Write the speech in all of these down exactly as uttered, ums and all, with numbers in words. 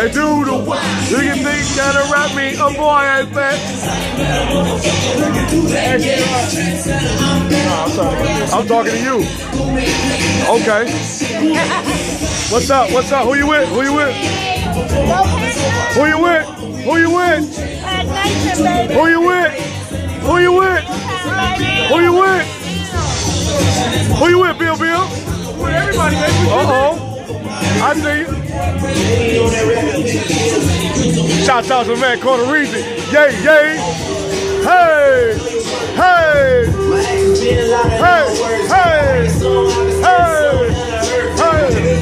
I do the what? Do you think that'll rap me? A boy, I bet. No, I'm sorry. I'm talking to you. Okay. What's up? What's up? Who you with? Who you with? Who you with? Who you with? Who you with? Who you with? Who you with? Who you with, Bill Bill? With everybody, baby. Uh-oh. I see you. Shout out to the man Corner Reason. Yay, yay. Hey, hey. Hey, hey. Hey, hey.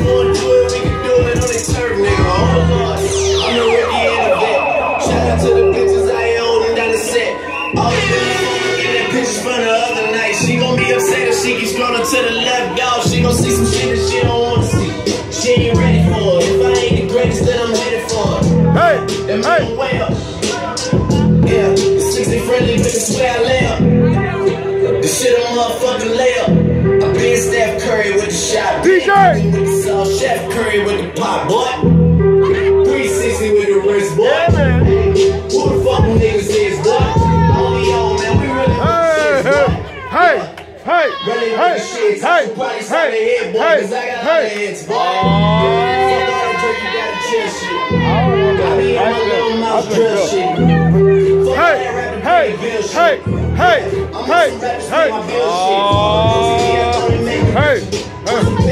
Shout out to the bitches I ain't holding down the set. All the bitches get that pictures from the other night. She gon' be upset if she keeps scrolling to the left, dog. She gon' see some shit that she don't want to see. She ain't ready for it. If I ain't the greatest, then I'm headed for it. Hey, that hey. Way up. Yeah, the sixty friendly with the square layup. The shit a motherfucking layup. I been Steph Curry with the shot. D J with the sauce, Chef Curry with the pop, boy. three sixty with the wrist, boy. Yeah, man. Who the fuck them niggas is, boy? Only on, man. We really hey, hey, hey, hey, really hey, shit. Hey, hey, hey, head, boy, hey, hey, hey. Heads, boy. Uh, fuck all that drink, you gotta chill shit. I don't want to. I mean, my little mouth drill shit. Hey, hey, hey, hey, hey, hey. Uh, hey, hey.